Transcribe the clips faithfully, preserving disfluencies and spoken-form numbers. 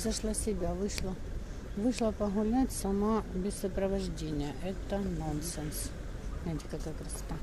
превзошла себя, вышла. Вышла погулять сама без сопровождения. Это нонсенс. Знаете, какая красота.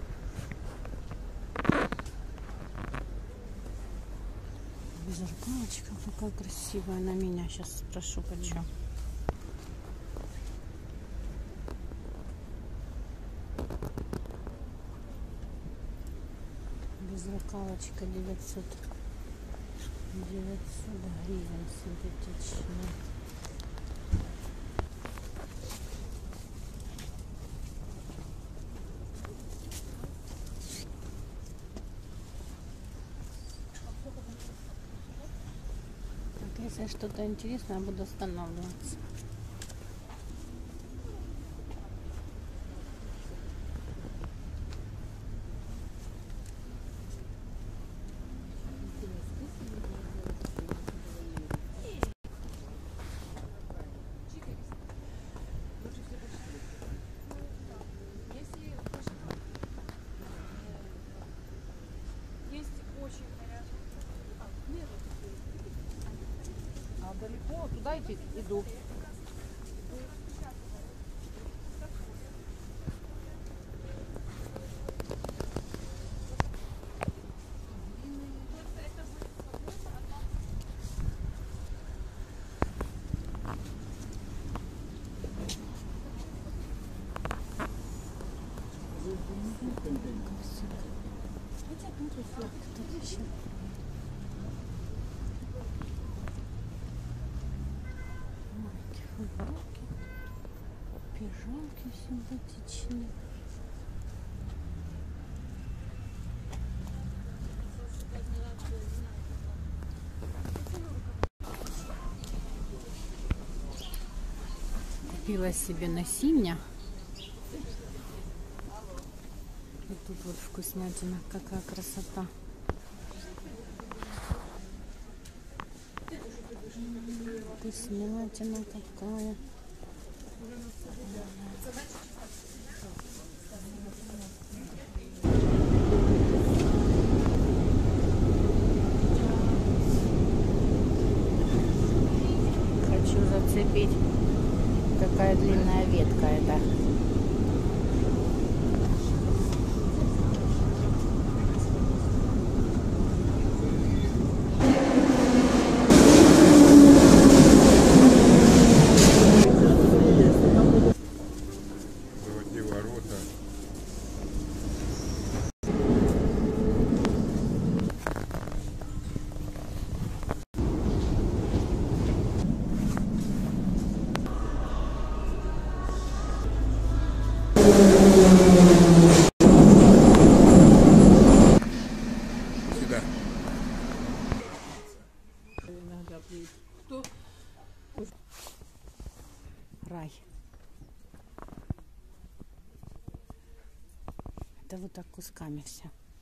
Зеркалочка какая красивая на меня. Сейчас спрошу, почем. Зеркалочка девятьсот. девятьсот гривен симпатичная. Так, если что-то интересное, я буду останавливаться. Далеко, туда идти? Иду. Футболки, пижамки симпатичные. Купила себе насиння. И тут вот вкуснятина, какая красота. Вкуснятина какая. Хочу зацепить. Какая длинная ветка это. Рай. Это вот так кусками все.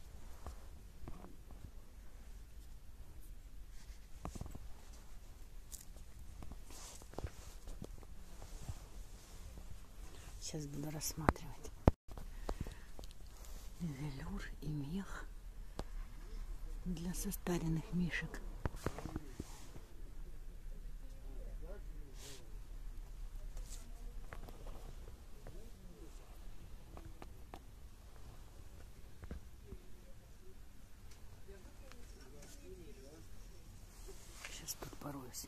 Сейчас буду рассматривать. Велюр и мех для состаренных мишек. Сейчас тут пороюсь.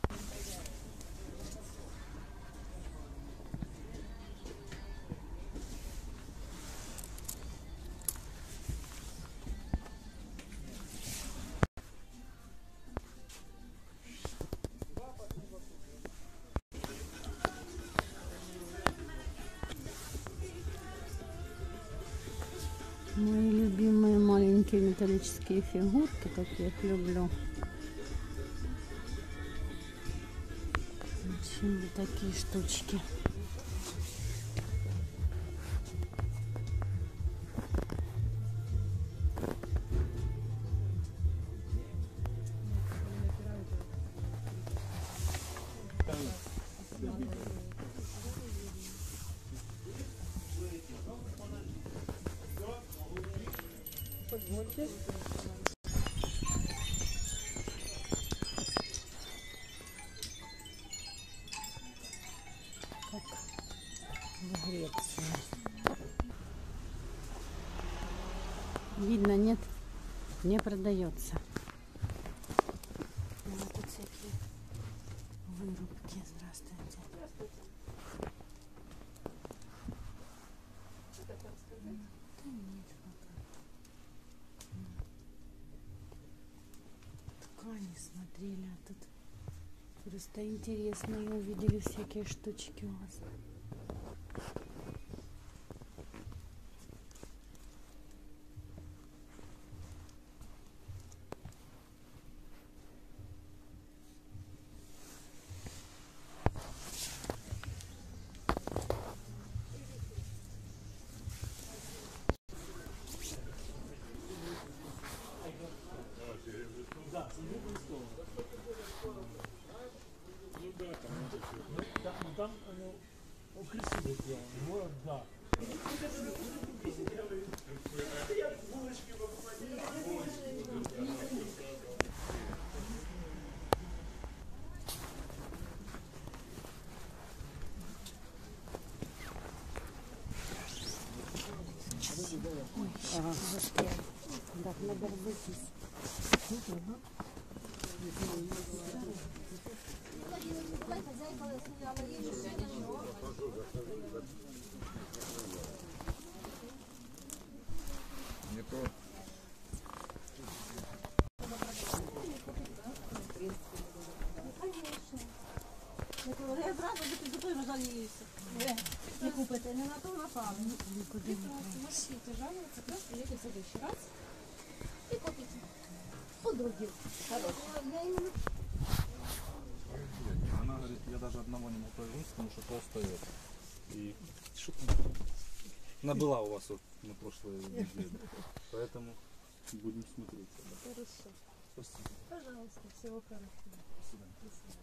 Мои любимые маленькие металлические фигурки, как я их люблю. Очень вот такие штучки. Видно, нет, не продается. Вот тут всякие вырубки. Здравствуйте. Здравствуйте. Что-то рассказать? Да нет пока. Ткани смотрели, а тут просто интересные увидели всякие штучки у вас. Там ну, красиво сделано. Вот, да. Ой, ага. Застрял. Так, надо разойтись. Не то. Я зразу би до того жаліюся. Не купите, не на то напали. Никуда не Можете жаловаться, просто приедете в следующий раз и купите. У других. Я именно Она говорит, я даже одного не могу производить, потому что толстая это. И что она была у вас вот на прошлой неделе. Поэтому будем смотреть. хорошо. Спасибо. Пожалуйста, всего хорошего. До свидания.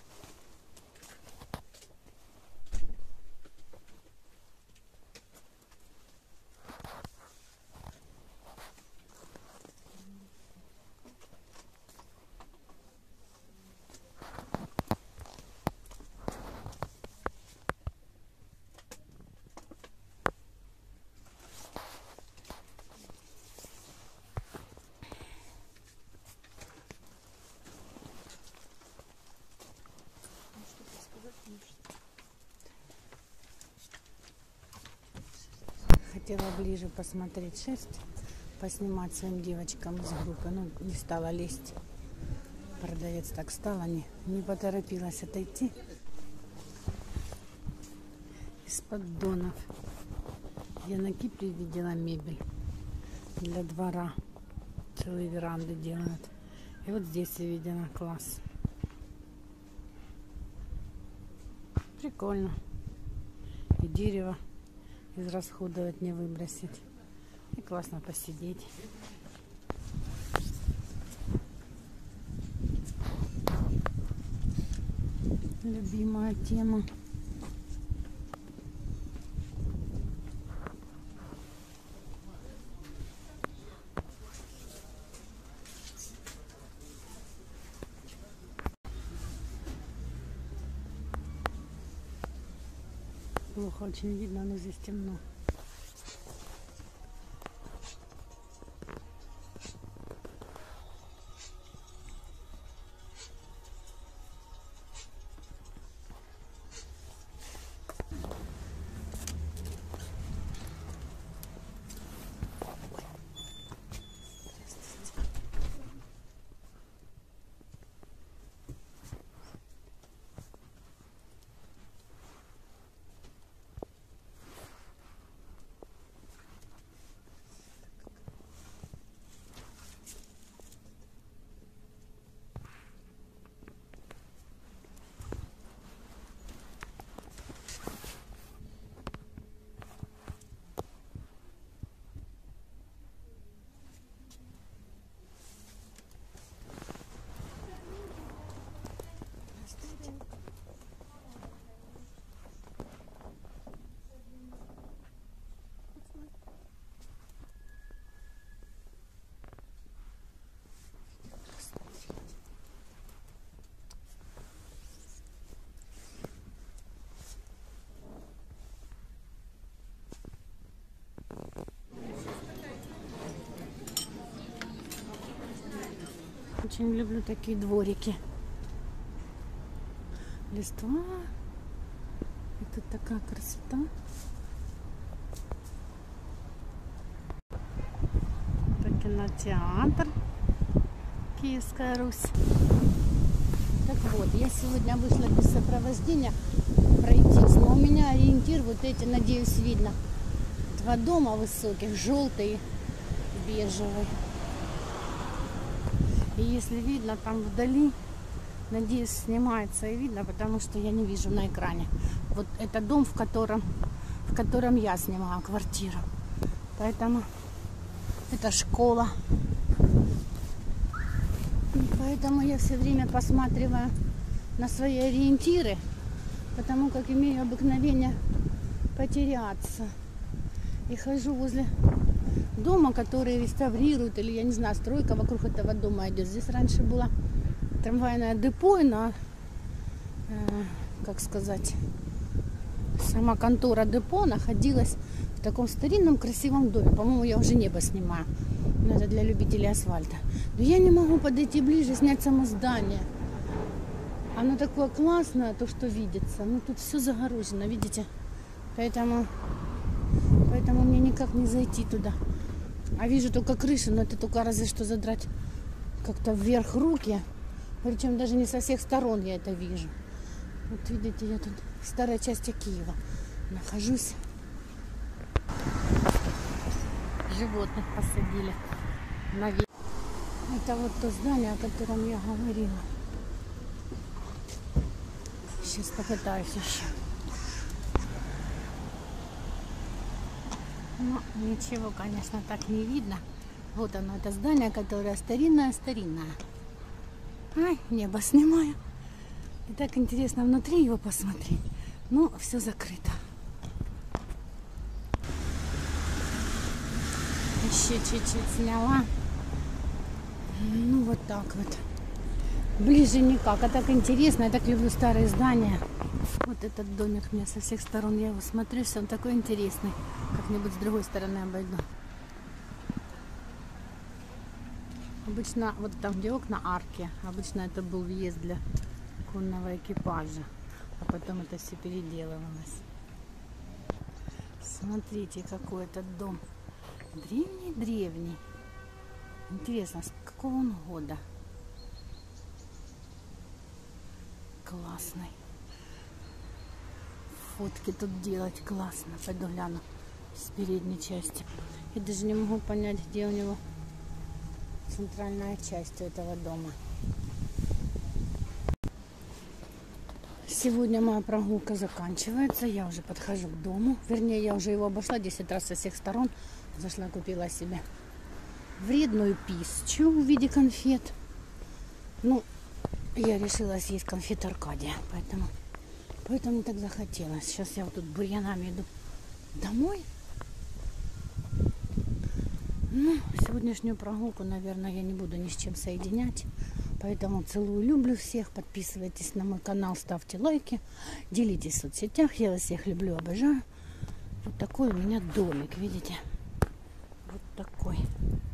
Хотела ближе посмотреть шерсть, поснимать своим девочкам из группы, но не стала лезть. Продавец так стала, не, не поторопилась отойти. Из поддонов. Я на Кипре видела мебель для двора. Целые веранды делают. И вот здесь я видела класс. Прикольно. И дерево израсходовать, не выбросить. И классно посидеть. Любимая тема. Плохо очень видно, но здесь темно. Очень люблю такие дворики. Листва. И тут такая красота. Это кинотеатр. Киевская Русь. Так вот, я сегодня вышла без сопровождения пройтись. Но у меня ориентир вот эти, надеюсь, видно. Два дома высоких, желтый, бежевый. И если видно там вдали, надеюсь, снимается и видно, потому что я не вижу на экране. Вот это дом, в котором, в котором я снимаю квартиру. Поэтому это школа. И поэтому я все время посматриваю на свои ориентиры, потому как имею обыкновение потеряться. И хожу возле дома, который реставрируют, или, я не знаю, стройка вокруг этого дома идет. Здесь раньше было трамвайное депо, и на, э, как сказать, сама контора депо находилась в таком старинном красивом доме. По-моему, я уже небо снимаю. Но это для любителей асфальта. Но я не могу подойти ближе, снять само здание. Оно такое классное, то, что видится. Ну, тут все загорожено, видите? Поэтому, поэтому мне никак не зайти туда. А вижу только крышу, но это только разве что задрать как-то вверх руки. Причем даже не со всех сторон я это вижу. Вот видите, я тут в старой части Киева нахожусь. Животных посадили на вид. Это вот то здание, о котором я говорила. Сейчас попытаюсь еще. Ну, ничего, конечно, так не видно. Вот оно, это здание, которое старинное-старинное. Ай, небо снимаю. И так интересно внутри его посмотреть. Ну, все закрыто. Еще чуть-чуть сняла. Ну, вот так вот. Ближе никак. А так интересно. Я так люблю старые здания. Вот этот домик мне со всех сторон. Я его смотрю, все он такой интересный. Как-нибудь с другой стороны обойду. Обычно, вот там, где окна, арки. Обычно это был въезд для конного экипажа. А потом это все переделывалось. Смотрите, какой этот дом. Древний-древний. Интересно, с какого он года? Классный. Фотки тут делать классно. Пойду гляну с передней части. Я даже не могу понять, где у него центральная часть этого дома. Сегодня моя прогулка заканчивается. Я уже подхожу к дому. Вернее, я уже его обошла десять раз со всех сторон. Зашла, купила себе вредную пищу в виде конфет. Ну, я решила съесть конфет Аркадия. Поэтому, поэтому так захотелось. Сейчас я вот тут бурьянами иду домой. Ну, сегодняшнюю прогулку, наверное, я не буду ни с чем соединять. Поэтому целую, люблю всех. Подписывайтесь на мой канал, ставьте лайки. Делитесь в соцсетях. Я вас всех люблю, обожаю. Вот такой у меня домик, видите? Вот такой.